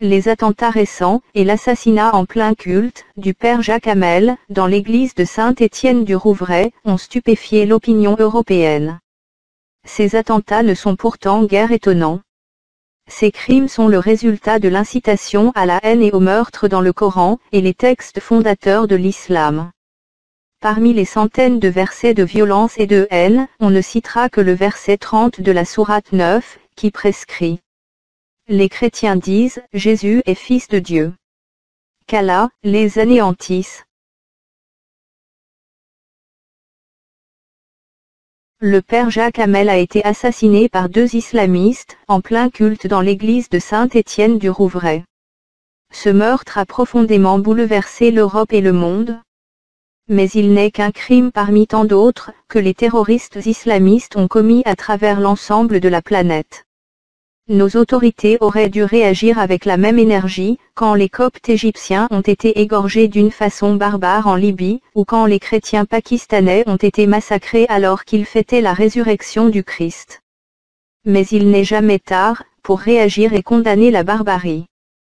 Les attentats récents et l'assassinat en plein culte du père Jacques Hamel dans l'église de Saint-Étienne-du-Rouvray ont stupéfié l'opinion européenne. Ces attentats ne sont pourtant guère étonnants. Ces crimes sont le résultat de l'incitation à la haine et au meurtre dans le Coran et les textes fondateurs de l'islam. Parmi les centaines de versets de violence et de haine, on ne citera que le verset 30 de la sourate 9, qui prescrit. Les chrétiens disent, Jésus est fils de Dieu. Qu'Allah les anéantisse. Le père Jacques Hamel a été assassiné par 2 islamistes, en plein culte dans l'église de Saint-Étienne-du-Rouvray. Ce meurtre a profondément bouleversé l'Europe et le monde. Mais il n'est qu'un crime parmi tant d'autres, que les terroristes islamistes ont commis à travers l'ensemble de la planète. Nos autorités auraient dû réagir avec la même énergie, quand les Coptes égyptiens ont été égorgés d'une façon barbare en Libye, ou quand les chrétiens pakistanais ont été massacrés alors qu'ils fêtaient la résurrection du Christ. Mais il n'est jamais tard, pour réagir et condamner la barbarie.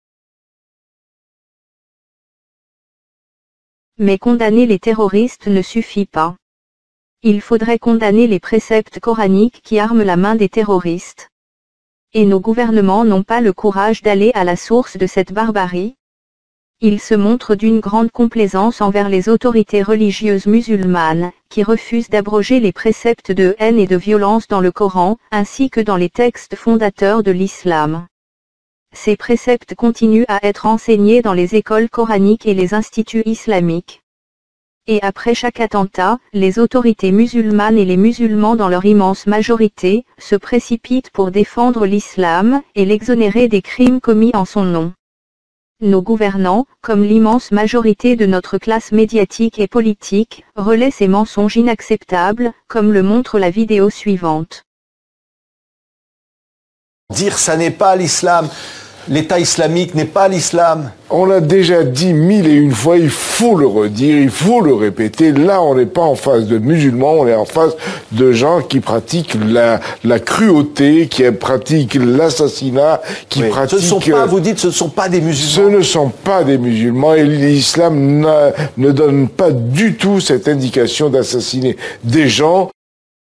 Mais condamner les terroristes ne suffit pas. Il faudrait condamner les préceptes coraniques qui arment la main des terroristes. Et nos gouvernements n'ont pas le courage d'aller à la source de cette barbarie. Ils se montrent d'une grande complaisance envers les autorités religieuses musulmanes, qui refusent d'abroger les préceptes de haine et de violence dans le Coran, ainsi que dans les textes fondateurs de l'islam. Ces préceptes continuent à être enseignés dans les écoles coraniques et les instituts islamiques. Et après chaque attentat, les autorités musulmanes et les musulmans dans leur immense majorité, se précipitent pour défendre l'islam, et l'exonérer des crimes commis en son nom. Nos gouvernants, comme l'immense majorité de notre classe médiatique et politique, relaient ces mensonges inacceptables, comme le montre la vidéo suivante. Dire ça n'est pas l'islam. L'État islamique n'est pas l'islam. On l'a déjà dit 1001 fois, il faut le redire, il faut le répéter. Là, on n'est pas en face de musulmans, on est en face de gens qui pratiquent la cruauté, qui pratiquent l'assassinat, qui pratiquent... Ce ne sont pas, vous dites, ce ne sont pas des musulmans. Ce ne sont pas des musulmans et l'islam ne donne pas du tout cette indication d'assassiner des gens.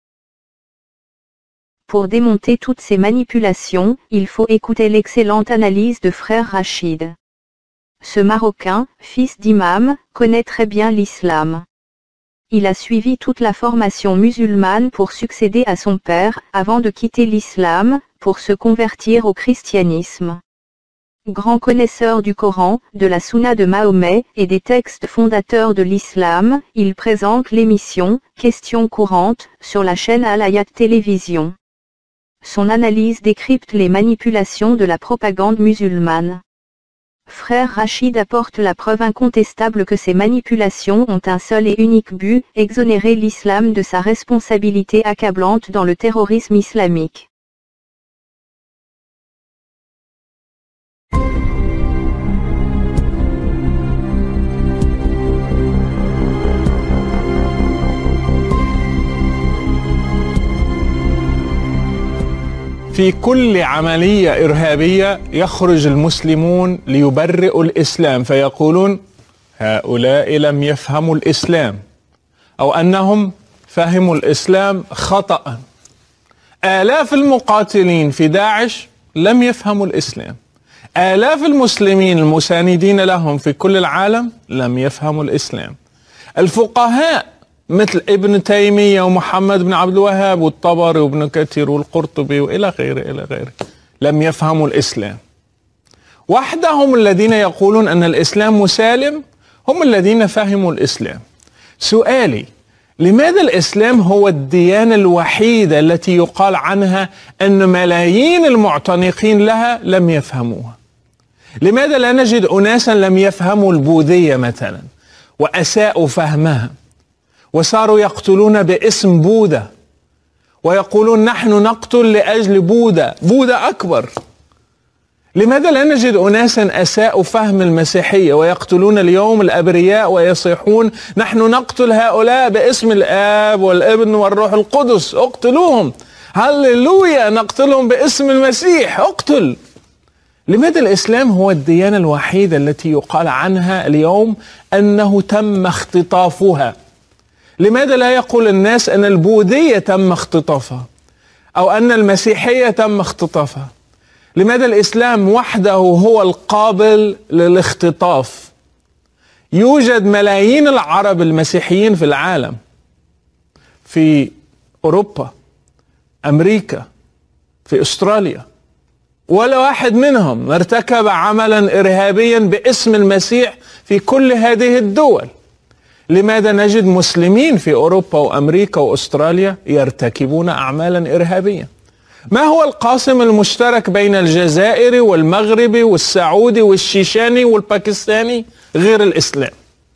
Pour démonter toutes ces manipulations, il faut écouter l'excellente analyse de frère Rachid. Ce Marocain, fils d'imam, connaît très bien l'islam. Il a suivi toute la formation musulmane pour succéder à son père, avant de quitter l'islam, pour se convertir au christianisme. Grand connaisseur du Coran, de la Sunna de Mahomet, et des textes fondateurs de l'islam, il présente l'émission « Questions courantes » sur la chaîne Al-Hayat Télévision. Son analyse décrypte les manipulations de la propagande musulmane. Frère Rachid apporte la preuve incontestable que ces manipulations ont un seul et unique but, exonérer l'islam de sa responsabilité accablante dans le terrorisme islamique. في كل عملية إرهابية يخرج المسلمون ليبرئوا الإسلام فيقولون هؤلاء لم يفهموا الإسلام أو أنهم فهموا الإسلام خطأ. آلاف المقاتلين في داعش لم يفهموا الإسلام. آلاف المسلمين المساندين لهم في كل العالم لم يفهموا الإسلام. الفقهاء مثل ابن تيمية ومحمد بن عبد الوهاب والطبري وابن كثير والقرطبي وإلى غيره إلى غيره لم يفهموا الإسلام. وحدهم الذين يقولون أن الإسلام مسالم هم الذين فهموا الإسلام. سؤالي: لماذا الإسلام هو الديانة الوحيدة التي يقال عنها أن ملايين المعتنقين لها لم يفهموها؟ لماذا لا نجد أناسا لم يفهموا البوذية مثلا وأساءوا فهمها وصاروا يقتلون باسم بوذا ويقولون نحن نقتل لأجل بوذا، بوذا أكبر؟ لماذا لا نجد أناسا أساءوا فهم المسيحية ويقتلون اليوم الأبرياء ويصيحون نحن نقتل هؤلاء باسم الآب والابن والروح القدس، اقتلوهم، هللويا، نقتلهم باسم المسيح، اقتل. لماذا الإسلام هو الديانة الوحيدة التي يقال عنها اليوم أنه تم اختطافها؟ لماذا لا يقول الناس أن البوذية تم اختطافها أو أن المسيحية تم اختطافها؟ لماذا الإسلام وحده هو القابل للاختطاف؟ يوجد ملايين العرب المسيحيين في العالم، في أوروبا، أمريكا، في أستراليا، ولا واحد منهم ارتكب عملا إرهابيا باسم المسيح في كل هذه الدول. لماذا نجد مسلمين في أوروبا وأمريكا وأستراليا يرتكبون أعمالا إرهابية؟ ما هو القاسم المشترك بين الجزائري والمغربي والسعودي والشيشاني والباكستاني غير الإسلام؟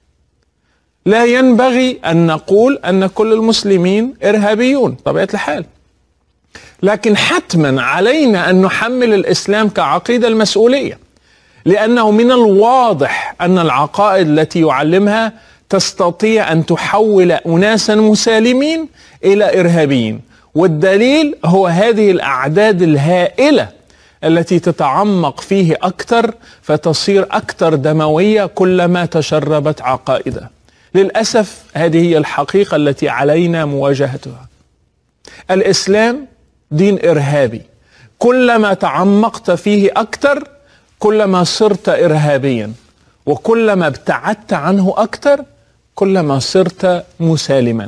لا ينبغي أن نقول أن كل المسلمين إرهابيون طبيعة الحال، لكن حتما علينا أن نحمل الإسلام كعقيدة المسؤولية، لأنه من الواضح أن العقائد التي يعلمها تستطيع أن تحول أناسا مسالمين إلى إرهابيين، والدليل هو هذه الأعداد الهائلة التي تتعمق فيه أكثر فتصير أكثر دموية كلما تشربت عقائدها. للأسف هذه هي الحقيقة التي علينا مواجهتها. الإسلام دين إرهابي، كلما تعمقت فيه أكثر كلما صرت إرهابيا، وكلما ابتعدت عنه أكثر كلما صرت مسالما.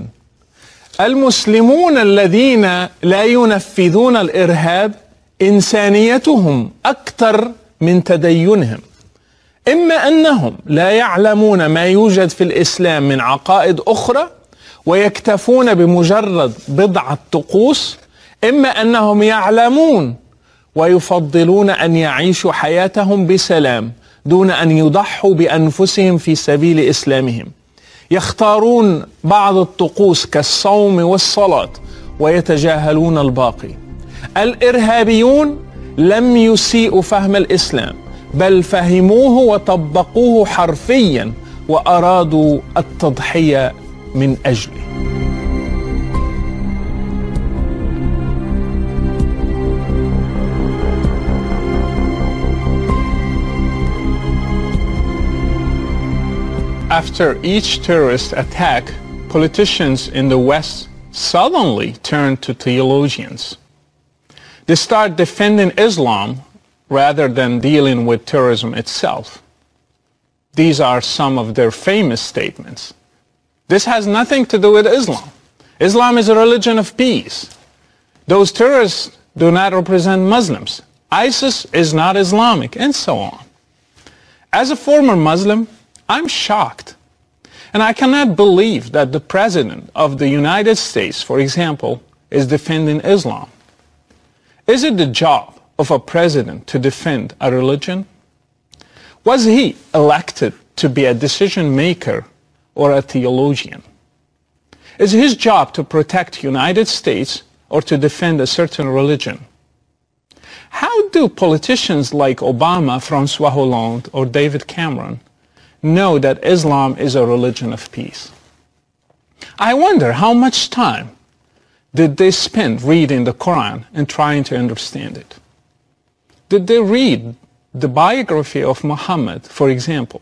المسلمون الذين لا ينفذون الإرهاب إنسانيتهم أكثر من تدينهم، إما أنهم لا يعلمون ما يوجد في الإسلام من عقائد أخرى ويكتفون بمجرد بضعة طقوس، إما أنهم يعلمون ويفضلون أن يعيشوا حياتهم بسلام دون أن يضحوا بأنفسهم في سبيل إسلامهم. يختارون بعض الطقوس كالصوم والصلاة ويتجاهلون الباقي. الإرهابيون لم يسيئوا فهم الإسلام، بل فهموه وطبقوه حرفيا وأرادوا التضحية من أجله. After each terrorist attack, politicians in the West suddenly turn to theologians. They start defending Islam rather than dealing with terrorism itself. These are some of their famous statements. This has nothing to do with Islam. Islam is a religion of peace. Those terrorists do not represent Muslims. ISIS is not Islamic, and so on. As a former Muslim, I'm shocked. And I cannot believe that the President of the United States, for example, is defending Islam. Is it the job of a president to defend a religion? Was he elected to be a decision maker or a theologian? Is his job to protect the United States or to defend a certain religion? How do politicians like Obama, François Hollande, or David Cameron know that Islam is a religion of peace? I wonder how much time did they spend reading the Quran and trying to understand it? Did they read the biography of Muhammad, for example?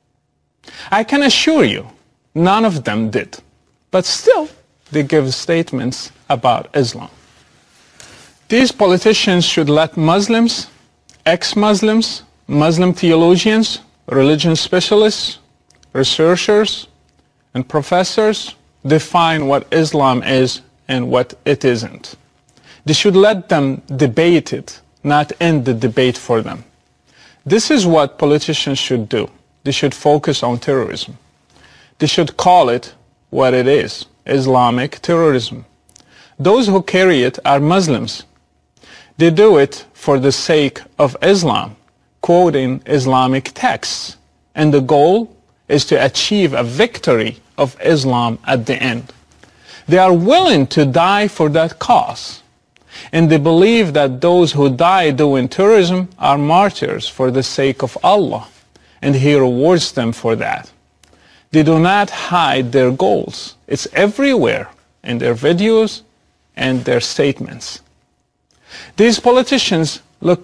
I can assure you, none of them did. But still, they give statements about Islam. These politicians should let Muslims, ex-Muslims, Muslim theologians, religion specialists, researchers, and professors define what Islam is and what it isn't. They should let them debate it, not end the debate for them. This is what politicians should do. They should focus on terrorism. They should call it what it is, Islamic terrorism. Those who carry it are Muslims. They do it for the sake of Islam, quoting Islamic texts, and the goal is to achieve a victory of Islam at the end. They are willing to die for that cause, and they believe that those who die doing terrorism are martyrs for the sake of Allah, and He rewards them for that. They do not hide their goals. It's everywhere in their videos and their statements. These politicians look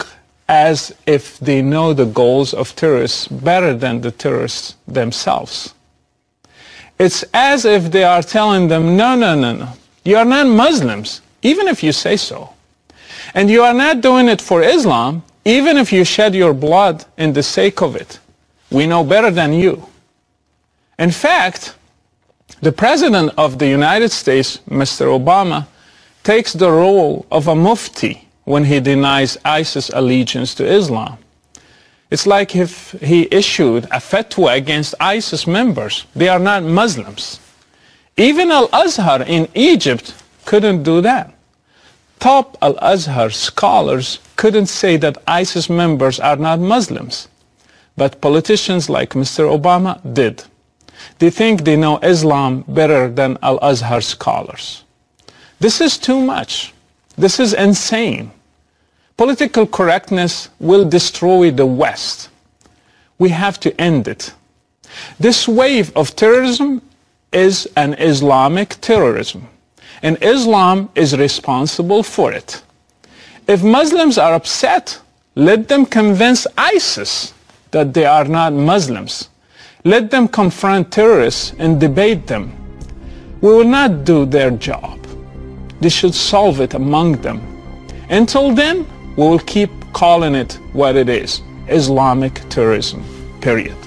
as if they know the goals of terrorists better than the terrorists themselves. It's as if they are telling them, no, no, no, no, you are not Muslims, even if you say so. And you are not doing it for Islam, even if you shed your blood in the sake of it. We know better than you. In fact, the President of the United States, Mr. Obama, takes the role of a mufti when he denies ISIS allegiance to Islam. It's like if he issued a fatwa against ISIS members. They are not Muslims. Even Al-Azhar in Egypt couldn't do that. Top Al-Azhar scholars couldn't say that ISIS members are not Muslims. But politicians like Mr. Obama did. They think they know Islam better than Al-Azhar scholars. This is too much. This is insane. Political correctness will destroy the West. We have to end it. This wave of terrorism is an Islamic terrorism, and Islam is responsible for it. If Muslims are upset, let them convince ISIS that they are not Muslims. Let them confront terrorists and debate them. We will not do their job. They should solve it among them. Until then, we will keep calling it what it is, Islamic terrorism, period.